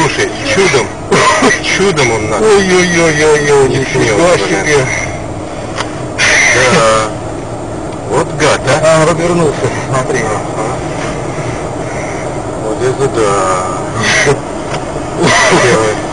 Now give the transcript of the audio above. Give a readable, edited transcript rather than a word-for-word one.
Слушай, чудом он нас. Ой-ой-ой-ой-ой, нифига себе. Да. Вот гад, а? А, он развернулся, смотри. Вот это да. Делает.